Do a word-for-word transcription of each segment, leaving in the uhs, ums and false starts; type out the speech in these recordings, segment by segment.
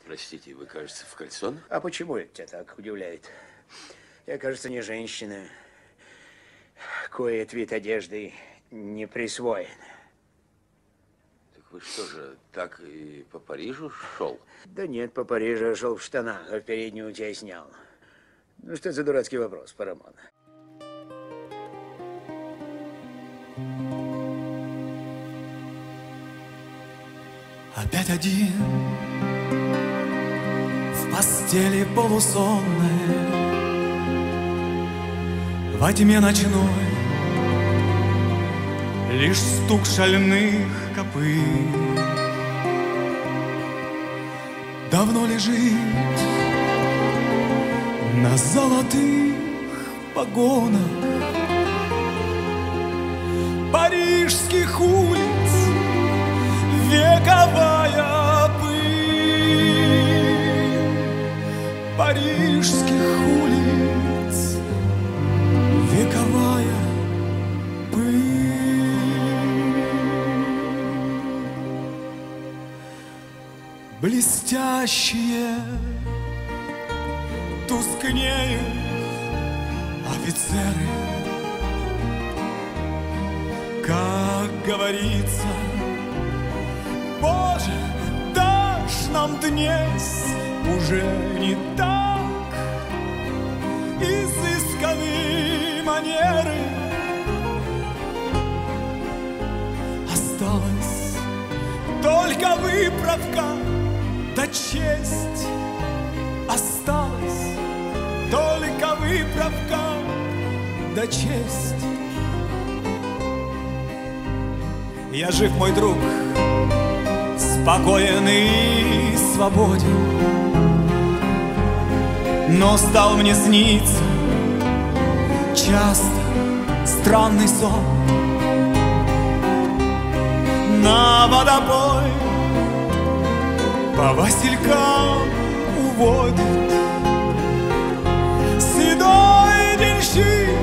Простите, вы, кажется, в кальсонах? А почему это тебя так удивляет? Я, кажется, не женщина. Кое вид одежды не присвоен. Так вы что же, так и по Парижу шел? Да нет, по Парижу я шел в штанах, а в переднюю у тебя снял. Ну что за дурацкий вопрос, Парамон? Опять один в постели полусонной, во тьме ночной лишь стук шальных копыт. Давно лежит на золотых погонах парижских улиц вековая пыль парижских улиц, вековая пыль. Блестящие тускнеют офицеры, как говорится. Боже, дашь нам днесь уже не так изысканы манеры. Осталась только выправка да честь. Осталась только выправка да честь. Я жив, мой друг, спокоен и свободен, но стал мне сниться часто странный сон. На водопой по василькам уводит седой денщик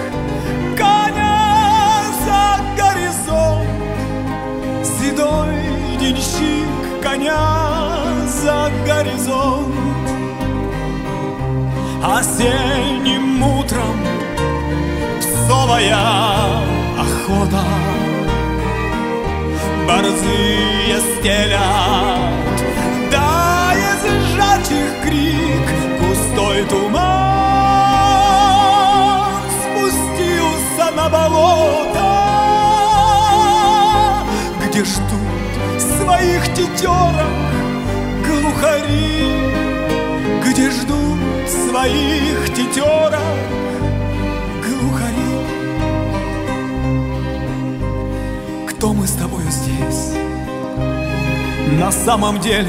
коня за горизонт. Седой денщик коня за горизонт. Осенним утром псовая охота, борзые стелят, да из жарчих крик густой туман спустился на болото, где ждут своих тетерок глухари, где ждут своих тетерок глухари. Кто мы с тобою здесь на самом деле?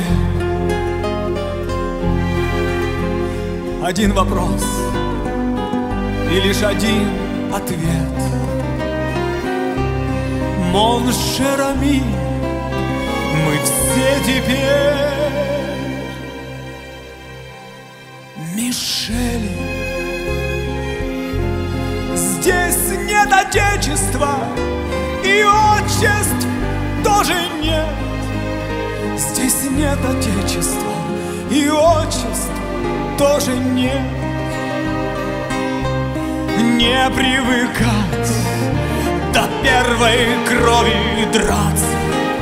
Один вопрос и лишь один ответ. Мон шер ами, мы все теперь Мишели. Здесь нет отечества и отчеств тоже нет. Здесь нет отечества и отчеств тоже нет. Не привыкать до первой крови драться,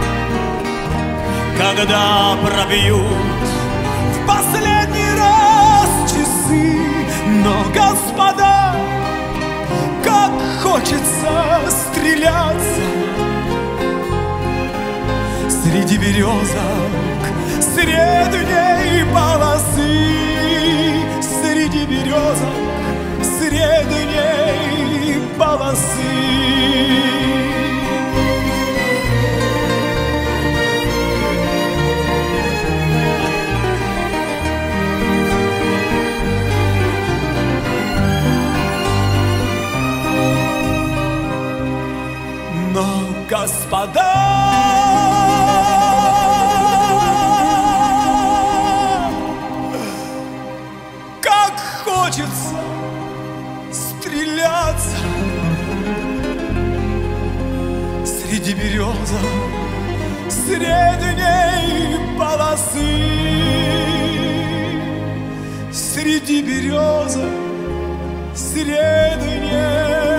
когда пробьют в последний раз часы. Но, господа, как хочется стреляться среди березок средней полосы, среди березок средней полосы. Но, господа, как хочется стреляться среди березок среды нет.